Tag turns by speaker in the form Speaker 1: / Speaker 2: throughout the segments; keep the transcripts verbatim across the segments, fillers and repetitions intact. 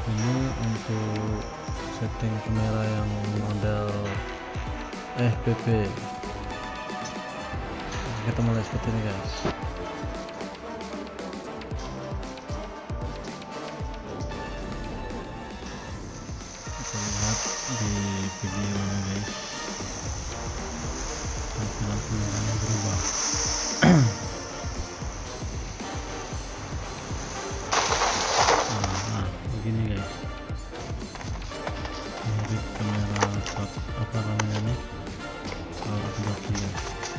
Speaker 1: Ini untuk setting kamera yang model F P V. Kita mulai seperti ini guys. Kita lihat di video ini guys, tampilan kameranya berubah. Nah, begini guys, mirip kamera apa namanya ini, kalau aku lihat.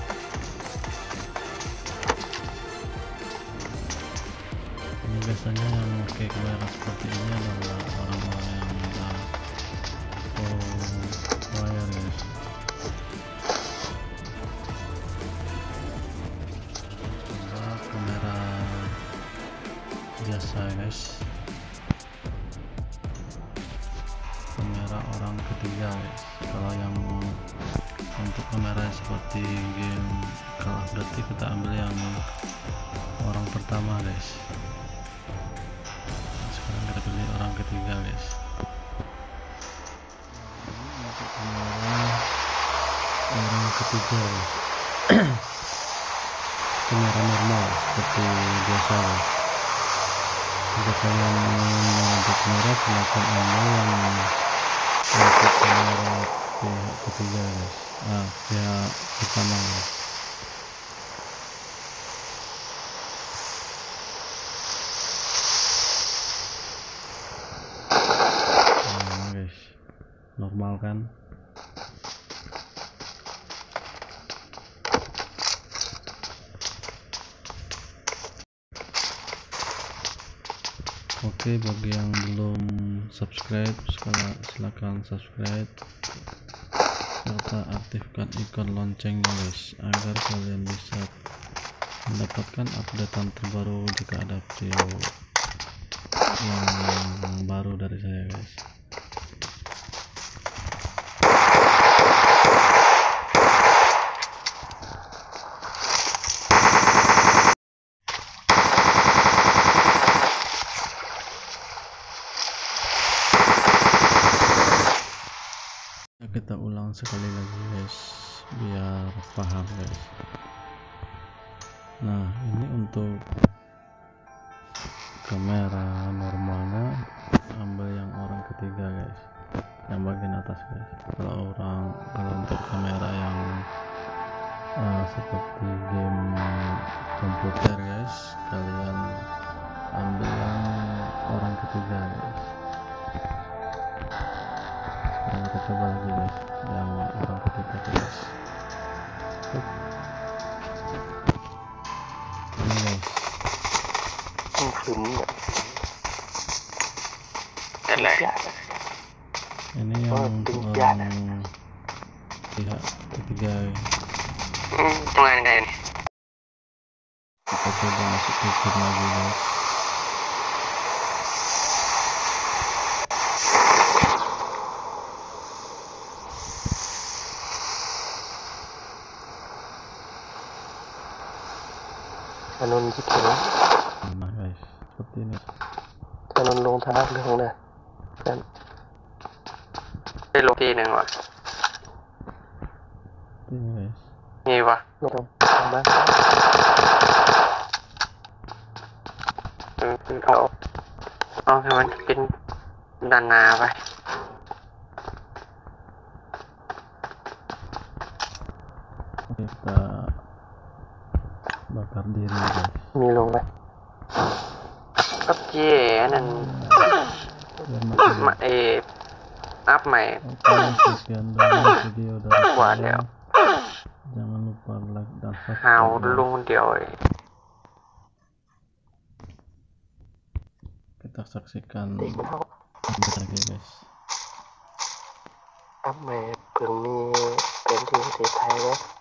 Speaker 1: Ini biasanya yang pakai kamera seperti ini adalah orang-orang yang udah pro player guys. Nah, kamera biasa guys, kamera orang ketiga guys. Kalau yang untuk kamera seperti game Call of Duty, kita ambil yang orang pertama guys. Sekarang kita pilih orang ketiga guys. Untuk kamera orang ketiga guys. Kamera normal seperti biasa guys. Jika kalian mengganti kamera, silakan ambil yang untuk kamera pihak ketiga guys. Nah, pihak pertama guys. Nah guys, normal kan? Oke, bagi yang belum subscribe, silakan subscribe serta aktifkan ikon loncengnya guys, agar kalian bisa mendapatkan updatean terbaru jika ada video yang baru dari saya guys. Kita ulang sekali lagi guys, biar paham guys. Nah, ini untuk kamera normalnya, ambil yang orang ketiga guys, yang bagian atas guys. Kalau orang kalau untuk kamera yang uh, seperti game komputer guys, kalian ambil yang orang ketiga guys. Sekarang kita coba lagi guys, yang orang ketiga guys. Ini guys. Ini yang untuk orang pihak ketiga guys. Kita coba masuk ke game lagi guys.
Speaker 2: Canon gitu ya.
Speaker 1: Nah guys, seperti ini.
Speaker 2: Canon lung thang lung nè. Dan cái lung kia này mà.
Speaker 1: Ini guys.
Speaker 2: Nhiều vậy. Lung bán. Ừ, cậu. Ô, thì mình pin đàn nà vậy.
Speaker 1: Kita bakar diri guys.
Speaker 2: Ini lung vậy. Cấp chia nên mà ê áp mày.
Speaker 1: Oke, sekian dulu video dari
Speaker 2: Wah,
Speaker 1: saya.
Speaker 2: Deo.
Speaker 1: Jangan lupa like dan
Speaker 2: Hào
Speaker 1: subscribe.
Speaker 2: luôn rồi.
Speaker 1: Kita saksikan
Speaker 2: Đi đâu?
Speaker 1: lagi guys.
Speaker 2: Áp mày cường miเป็นที่ประเทศไทยนะ